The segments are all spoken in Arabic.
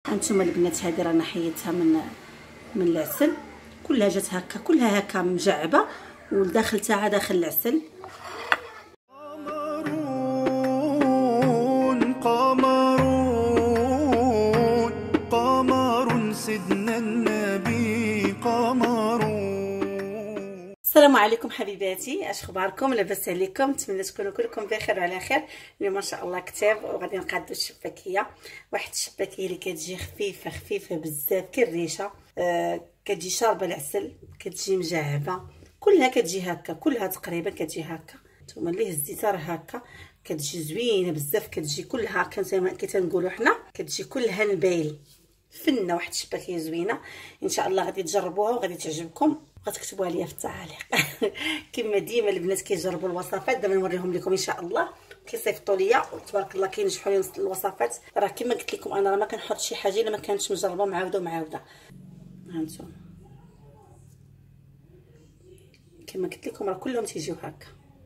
هانتوما البنات هذه رانا حيدتها من العسل، كلها جات هكا، كلها هكا مجعبه، والداخل تاعها داخل العسل. قمر سيدنا النبي قمر. السلام عليكم حبيباتي، اش اخباركم؟ لاباس عليكم؟ نتمنى تكونوا كلكم بخير وعلى خير. اليوم ما شاء الله كتاب وغادي نقادو الشباكيه، واحد الشباكيه اللي كتجي خفيفه بزاف كالريشه، كتجي شاربه العسل، كتجي مجعبه، كلها كتجي هكا، كلها تقريبا كتجي هكا. نتوما اللي هزيتها راه هكا كتجي زوينه بزاف، كتجي كلها كي تنقولوا حنا كتجي كلها نبايل فنه. واحد الشباكيه زوينه ان شاء الله غادي تجربوها وغادي تعجبكم، غتكتبوها ليا في التعاليق. كما ديما البنات كيجربوا الوصفات، دابا نوريهم لكم ان شاء الله، كيصيفطوا ليا وتبارك الله كينجحوا لي الوصفات. راه كما قلت لكم انا راه ما كنحط شي حاجه الا ما كانتش مجربه معاوده. هانتوما كما قلت لكم راه كلهم تيجيو هكا،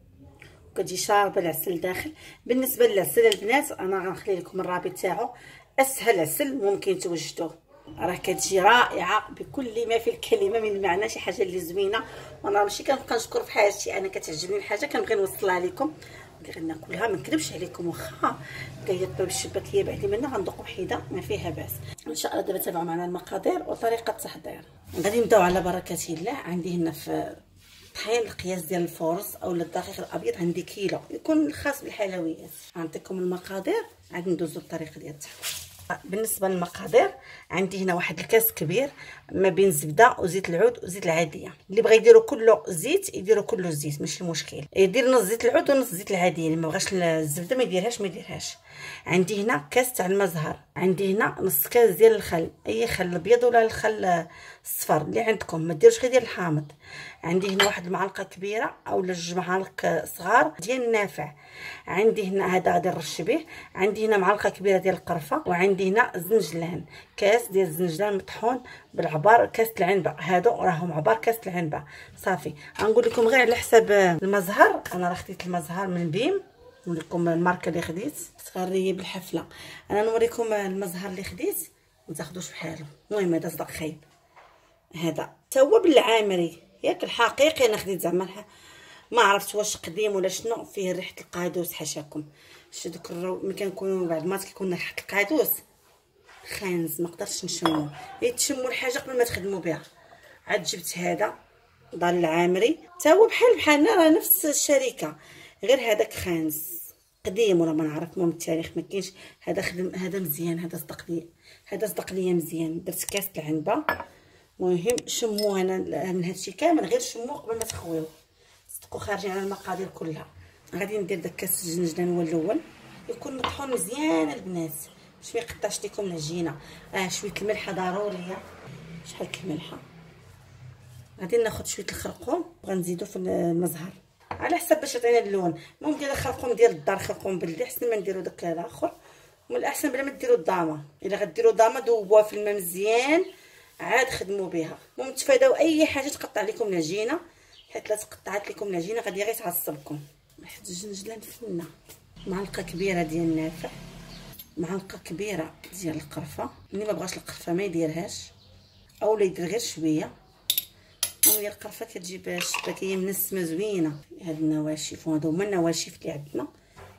وكتجي شاربه العسل داخل. بالنسبه للعسل البنات انا غنخلي لكم الرابط تاعو، اسهل عسل ممكن توجدوه، راه كتجي رائعه بكل ما في الكلمه من معنى، شي حاجه اللي زوينه. وانا ماشي كنبقى نشكر في حاجتي، انا كتعجبني الحاجه كنبغي نوصلها لكم، غير ناكلها ما نكذبش عليكم. واخا بقى طيب الشباكيه بعدي منها غندوق وحيده ما فيها باس ان شاء الله. دابا تابعوا معنا المقادير وطريقه التحضير. غادي نبداو على بركه الله. عندي هنا في طحين القياس ديال الفورص او الدقيق الابيض عندي كيلو، يكون خاص بالحلويات. نعطيكم المقادير عاد ندوزو الطريقه ديال التحضير. بالنسبه للمقادير عندي هنا واحد الكاس كبير ما بين الزبده وزيت العود وزيت العاديه. اللي بغى يديروا كله زيت يديروا كله زيت ماشي مشكل، يدير نص زيت العود ونص زيت العاديه. اللي ما بغاش الزبده ما يديرهاش. عندي هنا كاس تاع المزهر، عندي هنا نص كاس ديال الخل، اي خل ابيض ولا الخل الصفر اللي عندكم، ما ديروش غير ديال الحامض. عندي هنا واحد المعلقه كبيره او جوج معالق صغار ديال النافع. عندي هنا هذا غادي نرش به. عندي هنا معلقه كبيره ديال القرفه، وعندي هنا زنجلان، كاس ديال الزنجلان مطحون بالعبار، كاس العنبه. هادو راهم عبار كاس العنبه. صافي غنقول لكم غير على حساب المزهر. انا راه خديت المزهر من بيم، نوريكم الماركه اللي خديت، تغريه بالحفله. انا نوريكم المزهر اللي خديت ما تاخذوش بحاله. المهم هذا صدق خايب، هذا تا هو بالعامري ياك الحقيقي. انا خديت زعما ما عرفت واش قديم ولا شنو، فيه ريحه القادوس. حاشاكم شتو دوك ملي كنكونوا بعد ما كيكون ريحه القادوس خانز، ما قدرتش نشمو. تشموا الحاجه قبل ما تخدموا بها. عاد جبت هذا دار العامري تا هو بحالنا، راه نفس الشركه، غير هذاك خانز قديم ولا ما نعرف. المهم التاريخ ما كاينش. هذا خدم، هذا مزيان، هذا صدق ليا مزيان. درت كاس العنبه. المهم شموه انا من هادشي كامل، غير شموه قبل ما تخويو، صدقوا خارجين على المقادير كلها. غادي ندير داك كاس الجنجلان هو الاول، يكون مطحون مزيان البنات باش ما يقطعش لكم العجينه. شويه الملحه ضروريه. شحال الملحه؟ غادي ناخذ شويه الخرقوم وغنزيدو في المزهر على حسب باش يعطينا اللون. ممكن الخرقوم ديال الدار، خرقوم بلدي، احسن ما نديرو داك الاخر، ومن الاحسن بلا ما ديروا الضامه. الا غديروا ضامه ذوبوها في الماء مزيان عاد خدموا بها. المهم تفاداو اي حاجه تقطع لكم العجينه، حيت لا تقطعت لكم العجينه غادي غير تعصبكم. واحد الجنجلان فنه، معلقه كبيره ديال النافع، معلقه كبيره ديال القرفه. اللي ما بغاش القرفه ما يديرهاش، اولا يدير غير شويه. ديال القرفه كتجيب الشباكيه منسمه زوينه. هاد النواشف وهادو هما النواشف اللي عندنا.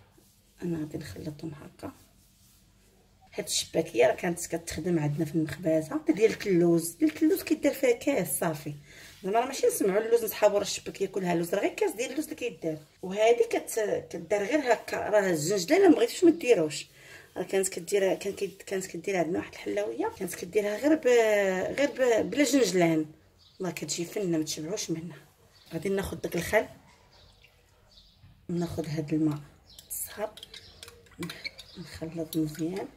انا غادي نخلطهم هكا. هاد الشباكيه راه كانت كتخدم عندنا في المخبازه ديال اللوز. كيدير فيها كاس صافي، زعما راه ماشي نسمعوا اللوز نسحابوا راه الشباكيه كلها لوز، راه غير كاس ديال اللوز اللي كيدار. وهذه كدار غير هكا. راه الزنجلان ما بغيتوش ما ديروش، راه كانت كدير عندنا واحد الحلاويه كانت كديرها غير بلا جنجلان. والله كتجي فنه ما تشبعوش منها. غادي ناخذ داك الخل، ناخذ هاد الماء الصهر، نخلط مزيان.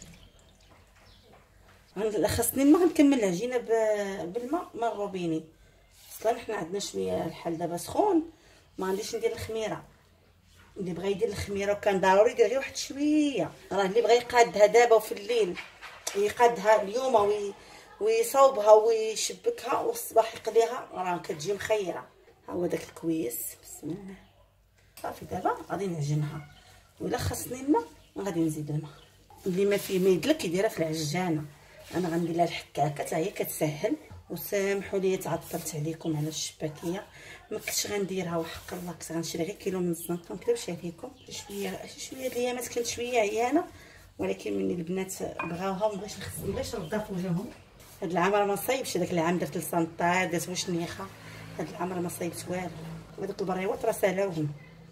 خاصني ما غنكمل العجينه بالماء ما الروبيني. اصلا حنا عندنا شويه الحال دابا سخون، ما غاديش ندير الخميره. اللي بغى يدير الخميره وكان ضروري يدير غير واحد شويه. راه اللي بغى يقادها دابا وفي الليل يقادها اليوم ويصاوبها ويشبكها والصباح يقليها، راه كتجي مخيره. ها هو داك الكويس. بسم الله. صافي دابا غادي نعجنها، ولا خاصني الماء غادي نزيد الماء. اللي ما فيه ما يدلك كيديرها في العجانه. انا غندير لها الحكاكه حتى هي كتسهل. وسامحوا لي تعطلت عليكم على الشباكيه، ما كنتش غنديرها وحق الله، كنت غنشري غير كيلو من الزنقه. ما نكذبش عليكم، شويه د الايامات كنت شويه عيانه، ولكن من البنات بغاوها مبغيتش نضاف وجههم. هاد العام راه ما صايبش، داك العام درت السنطار، درت واش نيخه. هاد العام راه ما صايبت والو، ودوك البريوات راه سالاوهم.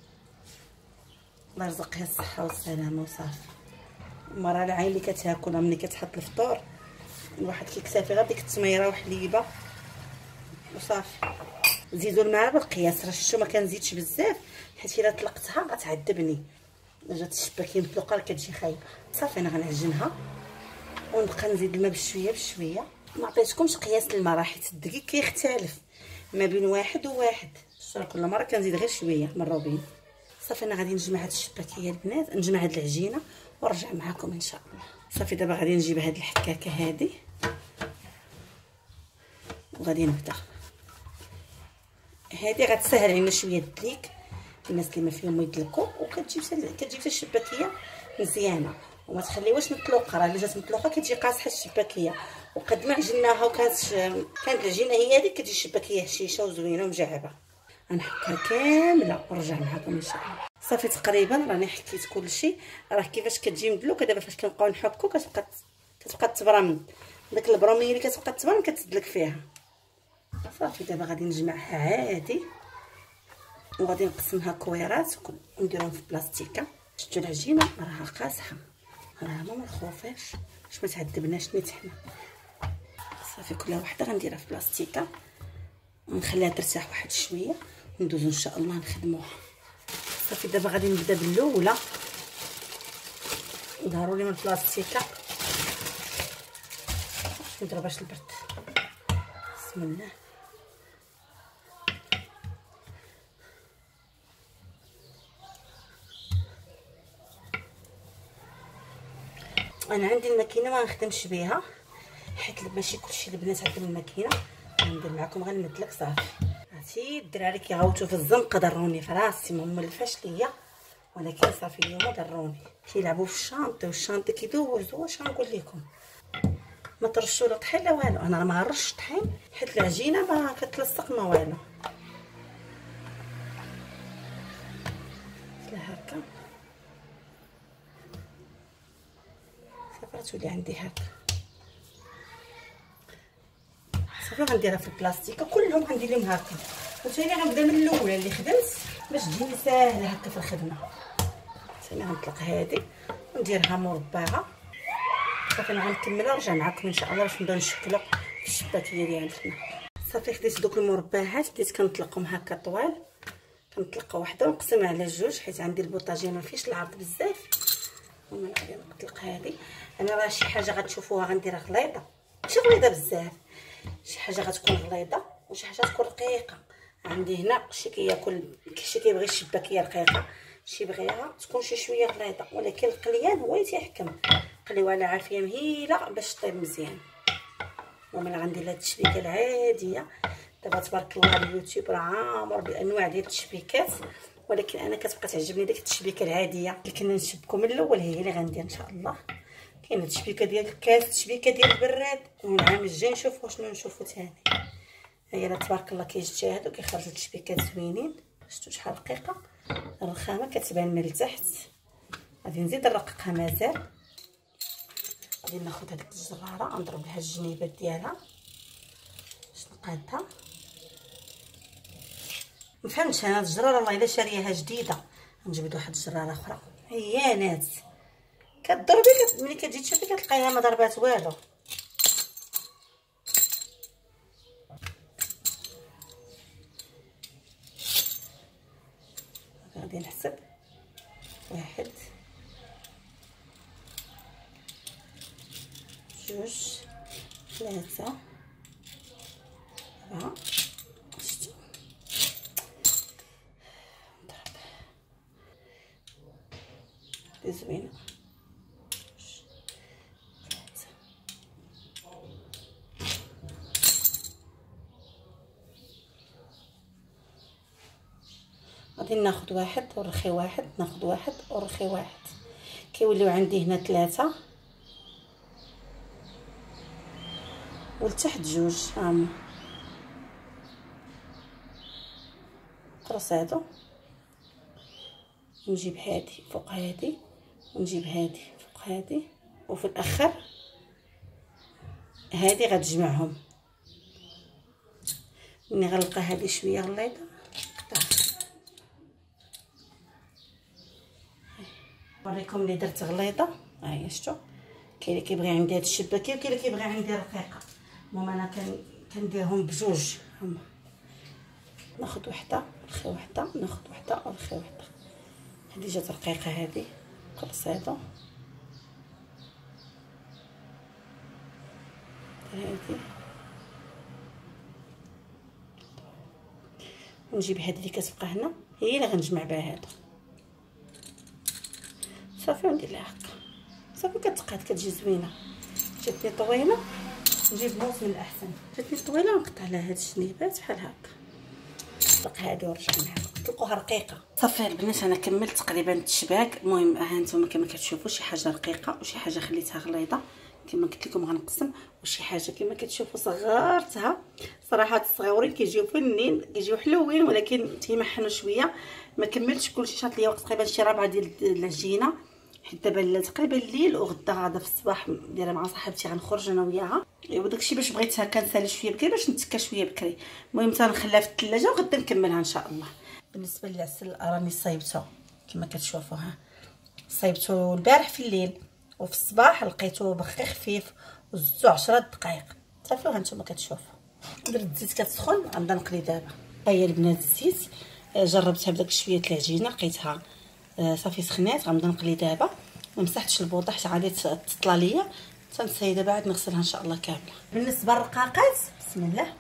الله يرزقها الصحه والسلامه وصافي. المراه العين اللي كتاكلها ملي كتحط الفطور، الواحد كيكتفي غير ديك التميره وحليبه وصافي. زيدوا الماء بالقياس، راه شفتوا ما كنزيدش بزاف، حيت الا طلقتها غتعذبني. جات الشباكيه مطلوقه راه كتجي خايبه. صافي انا غنعجنها ونبقى نزيد الماء بشويه بشويه. ما عطيتكمش قياس الماء راه حيت الدقيق كيختلف ما بين واحد وواحد، شرا كل مره كنزيد غير شويه من روبين. صافي انا غادي نجمع هاد الشباكيه البنات، نجمع هاد العجينه ونرجع معكم ان شاء الله. صافي دابا غادي نجيب هاد الحكاكه هادي وغادي نبدا. هادي غتسهل علينا شويه الدليك الناس اللي ما فيهم يدلكوا، وكتجي حتى الشباكيه مزيانه وما تخليوهاش مطلوقه. راه الا جات مطلوقه كتجي قاصحه الشباكيه. وقد ما عجناها وكانت العجينه هي هذيك كتجي الشباكيه هشيشه وزوينه ومجعبه. غنحكها كامله ونرجع معكم ان شاء الله. صافي تقريبا راني حكيت كلشي. راه كيفاش كتجي مدلوكه دابا فاش كنبقاو نحكو كتبقى تبرم، داك البروميه اللي كتبقى تبرم كتدلك فيها. صافي دابا غادي نجمعها عادي وغادي نقسمها كويرات ونديرهم في بلاستيكه. شفتوا العجينه راها قاصحه، راها ما مخوفاش باش ما تعذبناش نيت حنا. صافي كل وحده غنديرها في بلاستيكه ونخليها ترتاح واحد شويه وندوزو ان شاء الله نخدموها. صافي دابا غادي نبدا بالاولى. ضروري من البلاستيكه باش مضرباش البرد. بسم الله. انا عندي الماكينه ما نخدمش بها حيت ماشي كلشي البنات عندهم الماكينه. غندير معكم غير المدلك صافي. عرفتي الدراري كيغوتوا في الزنقه ضروني في راسي، ما مولفاش ليا، ولكن صافي اليوم ضروني. كيلعبوا في الشانطي والشانطي كيدوز. واش غنقول لكم، ما ترشوا لا طحين لا والو. انا ما نرش طحين حيت العجينه ما كتلصق ما والو. لا هكا صافي تولي عندي هكا. صافي غنديرها في البلاستيك كلهم غندير لهم هكا. وثاني غنبدا من الاولى اللي خدمت باش تجيني ساهله هكا في الخدمه. ثاني غنطلق هذه ونديرها مربعه. صافي انا غنكملها ونرجع معكم ان شاء الله باش نبداو نشكلوا الشباكيه ديالنا. صافي خديت دوك المربعات بديت كنطلقهم هكا طوال. كنطلق وحده ونقسمها على جوج حيت عندي البوطاجيه ما فيش العرض بزاف. ومن غادي نطلق هذه. انا راه شي حاجه غتشوفوها غنديرها غليظه، ماشي غليظه بزاف، شي حاجه غتكون غليظه وشي حاجه تكون رقيقه. عندي هنا شي كياكل، شي كيبغي الشباكيه رقيقه، شي بغيها تكون شي شويه غليظه، ولكن القليان هو اللي تيحكم. قليوها على عافيه مهيله باش طيب مزيان. ومن غندير لها التشبيكه العاديه. دابا تبارك الله اليوتيوب راه عامر بانواع ديال التشبيكات، ولكن انا كتبقى تعجبني ديك التشبيكه العاديه اللي كنا نشبكوا من الاول، هي اللي غندير ان شاء الله. كاينه التشبيكه ديال الكاس، التشبيكه ديال البراد، والعام الجاي نشوفوا شنو نشوفوا ثاني. هي راه تبارك الله كيجتهدوا كيخرجوا تشبيكات زوينين. شفتوا شحال رقيقه الرخامه كتبان من التحت. غادي نزيد نرققها مازال. غادي ناخذ هذيك الجراره نضرب لها الجنيبات ديالها باش نقادها. مفهمتش انا الجراره والله الا شارياها جديده، نجبد واحد الجراره اخرى عيانات كضربي ملي كتجي تشوفي كتلقايها ما ضربات والو. غادي نحسب 1 2 3 4 6 زوينه. غادي ناخذ 1 ونرخي 1، ناخذ 1 ونرخي 1. كيوليو عندي هنا 3 ولتحت 2 هاهما قرص هادو، نجيب هادي فوق هادي ونجيب هادي فوق هادي، وفي الاخر هادي غتجمعهم. ملي غنلقى هادي شويه غليظه نوريكم اللي درت غليظه. ها هي شفتوا، كاين اللي كيبغي عندي هاد الشباكيه وكاين اللي كيبغي عندي رقيقه. المهم انا كنديرهم بجوج. هما ناخذ وحده نخي وحده، ناخذ وحده ونخي وحده. هذه جات رقيقه، هذه قرص هذا، هذه ونجيب هذه اللي كتبقى هنا هي اللي غنجمع بها هذا صافي، وندير لها هكا صافي كتقاد كتجي زوينه. جاتني طويله نجيب موس من الاحسن، جاتني طويله نقطع لها هاد الشنيبات بحال هكا، نطلق هادي ونرجع معاها تلقوها رقيقه. صافي البنات انا كملت تقريبا التشباك. المهم ها نتوما كما كتشوفوا شي حاجه رقيقه وشي حاجه خليتها غليظه كما قلت لكم غنقسم، وشي حاجه كما كتشوفوا صغرتها. صراحه الصغيورين كيجيو فنين كيجيو حلوين، ولكن تيمحنوا شويه. ما كملتش كلشي، شاط ليا وقت تقريبا شي 4 ديال العجينه، حيت دابا تقريبا الليل وغدا غادا في الصباح دايره مع صاحبتي غنخرج انا وياها. ايوا داكشي باش بغيت هكا نسالي شويه بكري باش نتكا شويه بكري. المهم تنخليها في الثلاجه وغدا نكملها ان شاء الله. بالنسبه للعسل راني صايبته كما كتشوفوا، ها صايبته البارح في الليل وفي الصباح لقيته بخي خفيف وزدتو 10 دقائق صافي. وهانتوما كتشوفوا درت الزيت كتسخن غنبدا نقلي دابا. ها هي البنات الزيت جربتها بداك شويه العجينه لقيتها صافي سخنات، غنبدا نقلي دابا. ما مسحتش البوطه حتى غادي تطلع ليا، تنساي دابا عاد نغسلها ان شاء الله كامله. بالنسبه للرقاقات بسم الله،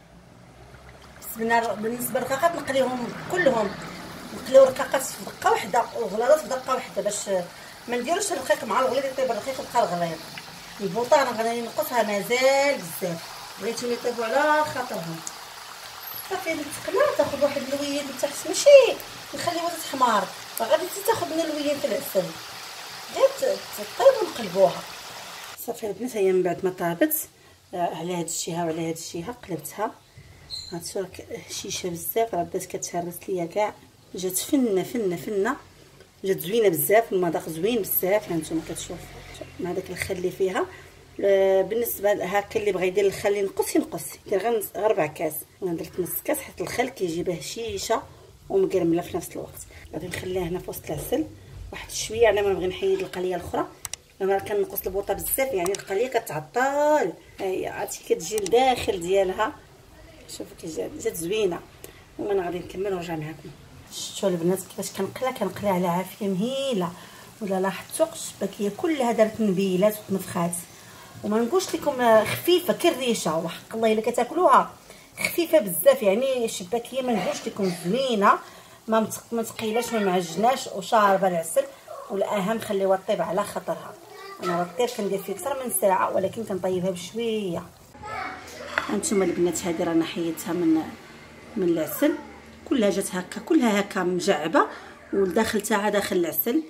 بالنسبه للرقاقات نقليهم كلهم، نقليو رقاقات في دقه واحده وغلاضات في دقه واحده باش ما نديروش الرقيق مع الغليظ يطيب الرقيق يبقى الغليظ. البوطه انا غادي نقصها مازال بزاف، بغيتهم يطيبوا على خاطرهم. صافي تقلى تاخذ واحد اللويين لتحت، ماشي نخليوها تحمار، غادي تاخذ من اللويين في العسل غير تطيب ونقلبوها. صافي البنات هي من بعد ما طابت على هاد الجهه وعلى هاد الجهه قلبتها. هانتو هشيشه بزاف راه بدات كتهرس ليا كاع، جات فنه فنه فنه، جات زوينه بزاف، المذاق زوين بزاف. هانتوما كتشوفوا مع داك الخل اللي فيها. بالنسبه هكا اللي بغى يدير الخل ينقص يدير غير 4 كاس. انا درت نص كاس حيت الخل كيجيبه هشيشه ومقرمله في نفس الوقت. غادي نخليها هنا في وسط العسل واحد شويه، انا ما نبغي نحيد القليه الاخرى، انا كنقص البوطه بزاف يعني القليه كتعطل. ها هي عرفتي كتجي لداخل ديالها، شوفوا كي جات زوينه. وانا غادي نكمل ونرجع معكم. شفتوا البنات كيفاش كنقلي على عافيه مهيله. ولا لاحظتوا الشباكيه كلها دارت نبيلات وتنفخات، وما نقولش لكم خفيفه كالريشه، وحق الله الا كتاكلوها خفيفه بزاف. يعني الشباكيه ما نقولش لكم زوينه، ما ثقيلاش ما معجناش وشاربه العسل. والاهم خليوها طيب على خاطرها. انا الطيب كندير فيه اكثر من ساعه، ولكن كنطيبها بشويه. هانتوما البنات هذه رانا حيدتها من العسل، كلها جات هكا، كلها هكا مجعبه والداخل تاعها داخل العسل.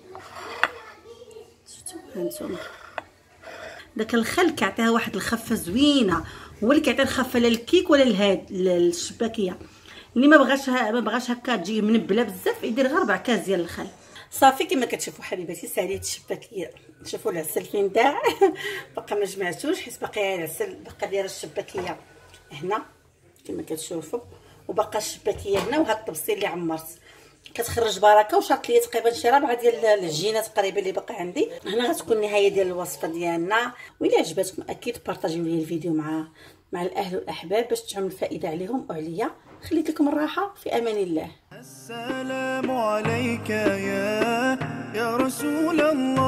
شفتوا هانتوما داك الخل كيعطيها واحد الخفه زوينه، هو اللي كيعطي الخفه لا للكيك ولا لهاد الشباكيه. اللي ما بغاش هكا تجي منبله بزاف يدير غير 4 كاس ديال الخل. صافي كما كتشوفوا حبيباتي ساليت الشباكيه. شوفوا العسل فين داع باقا ما جمعتوش حيت باقي العسل باقا دايره الشباكيه هنا كما كتشوفوا، وباقا الشباكيه هنا. وهاد الطبسيل اللي عمرت كتخرج بركه، وشاط ليا تقريبا شي 4 ديال العجينه تقريبا اللي باقي عندي. هنا غتكون النهايه ديال الوصفه ديالنا. وإلا عجبتكم اكيد بارطاجيو لي الفيديو مع الاهل والاحباب باش تعم الفائده عليهم وعليا. خليت لكم الراحه في امان الله. السلام عليك يا رسول الله.